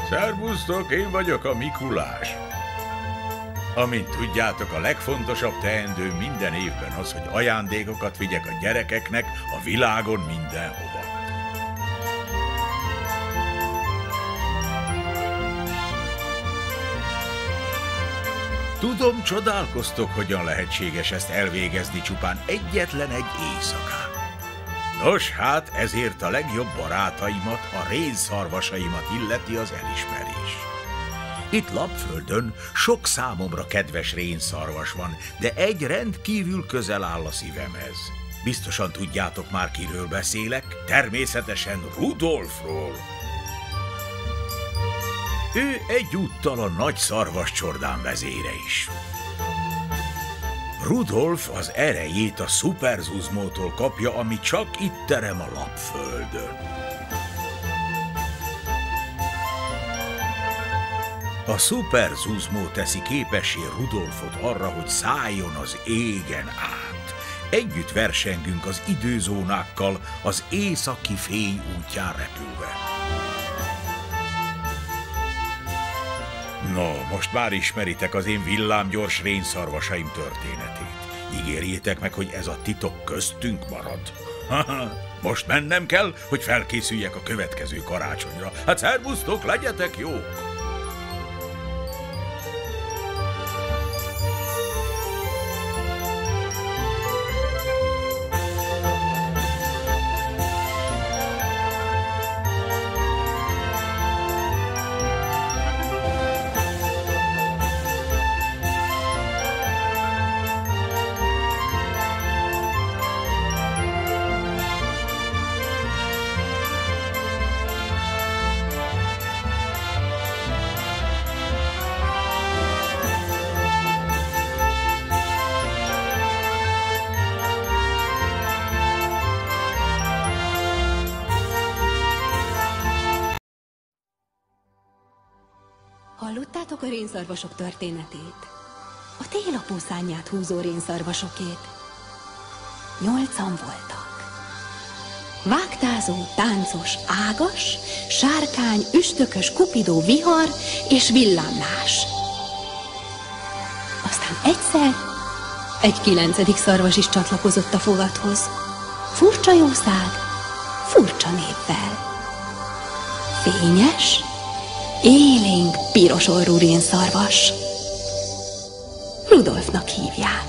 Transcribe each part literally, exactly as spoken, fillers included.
Szervusztok, én vagyok a Mikulás. Amint tudjátok, a legfontosabb teendő minden évben az, hogy ajándékokat vigyek a gyerekeknek a világon mindenhova. Tudom, csodálkoztok, hogyan lehetséges ezt elvégezni csupán egyetlen egy éjszakán. Nos, hát ezért a legjobb barátaimat, a rénszarvasaimat illeti az elismerés. Itt Lapföldön sok számomra kedves rénszarvas van, de egy rendkívül közel áll a szívemhez. Biztosan tudjátok már, kiről beszélek, természetesen Rudolfról. Ő egyúttal a nagy szarvascsordán vezére is. Rudolf az erejét a szuperzuzmótól kapja, ami csak itt terem a Lapföldön. A szuperzuzmó teszi képessé Rudolfot arra, hogy szálljon az égen át. Együtt versengünk az időzónákkal, az északi fény útján repülve. No, most már ismeritek az én villámgyors rénszarvasaim történetét. Ígérjétek meg, hogy ez a titok köztünk marad. Most mennem kell, hogy felkészüljek a következő karácsonyra. Hát szervusztok, legyetek jók! Hallottátok a rénszarvasok történetét? A télapó szárnyát húzó rénszarvasokét. Nyolcan voltak. Vágtázó, táncos, ágas, sárkány, üstökös, kupidó, vihar és villámlás. Aztán egyszer egy kilencedik szarvas is csatlakozott a fogadhoz. Furcsa jószág, furcsa névvel. Fényes, élénk, piros orrú rénszarvas. Rudolfnak hívják.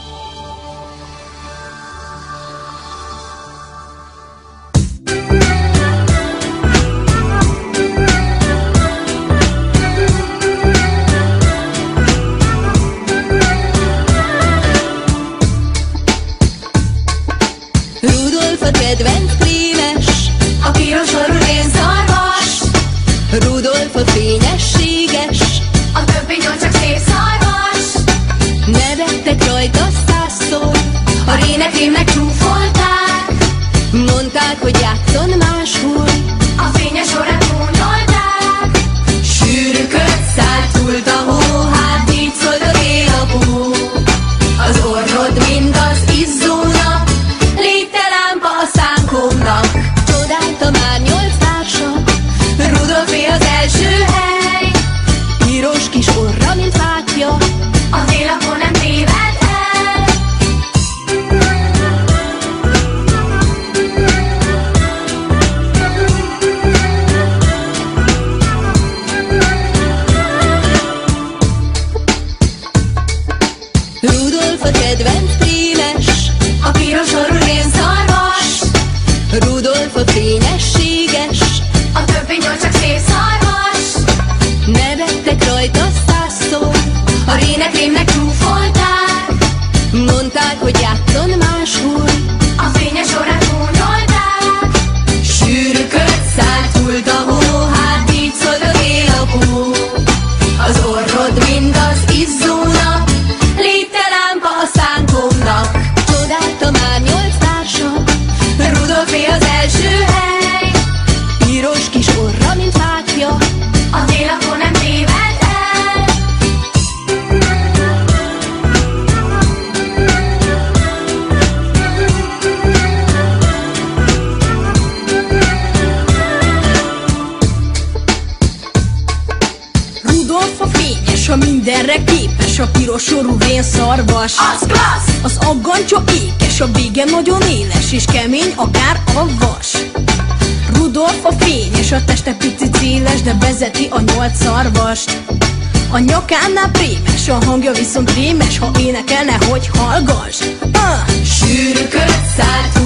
Rudolf a kedvenc krémes, a piros orrú rénszarvas. Rudolf a fényességes, a többi nyolc csak szép szarvas. Nevettek rajta százszor, a rénekrémnek csúfolták. Mondták, hogy játszon máshol, a fényes orrát gúnyolták. Sűrűköt szállt, fúlt a hó, hát így szólt a télapó. Az orrod, mint az izzó nap, légy te lámpa a szánkónak. Csodálta már nyolc társa, Rudolfé az első hely. Piros kis orra, mint fákja, a télapó nem téved el. piros sorú vén szarvas, az klassz! az aggancsó ékes, a vége nagyon éles és kemény, akár a vas. Rudolf a fényes, a teste pici céles, de vezeti a nyolc szarvast. A nyakánál prémes, a hangja viszont rémes, ha énekelne, hogy hallgass. uh. Sűrű köt, szárt